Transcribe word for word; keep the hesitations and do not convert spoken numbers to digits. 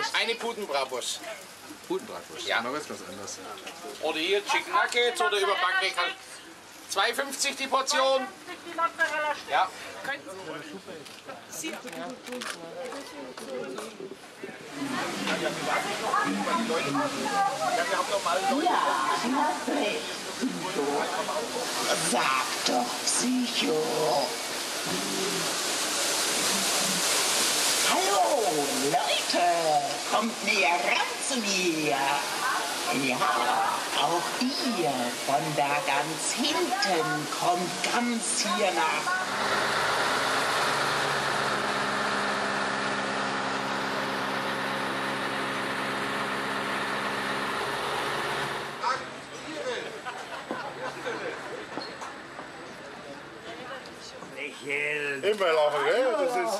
Eine Putenbratwurst. Putenbratwurst, Ja. mal was was anderes. Oder hier Chicken Nuggets oder überbackene Kal zwei fünfzig die Portion. Ja. Ja, recht. Sag doch Psycho. Hallo, Leute, kommt näher ran zu mir. Ja, auch ihr von da ganz hinten kommt ganz hier nach. Immer lachen, gell? Das ist...